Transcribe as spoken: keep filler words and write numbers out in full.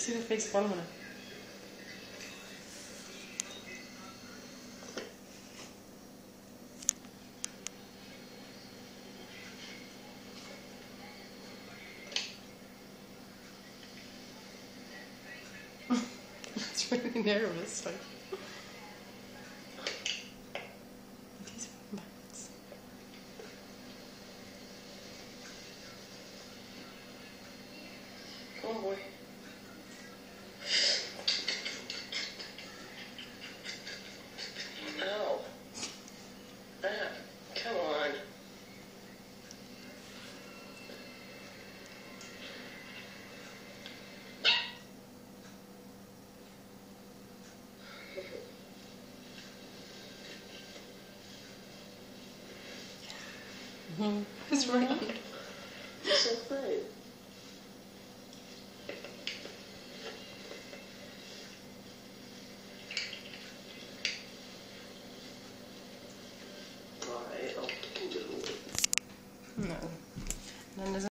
See the face following it. It's really nervous. Like. These bugs. Come on, boy. Ow. Ah, come on. Mm-hmm. It's round. It's so fun. Alright, I'll do it. No. Then there's